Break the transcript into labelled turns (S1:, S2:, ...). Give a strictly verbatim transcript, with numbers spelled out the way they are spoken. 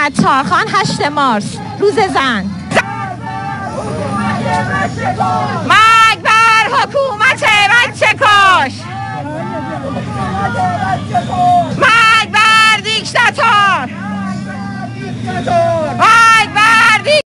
S1: ستارخان هشت مارس روز زن. مرگ بر حکومت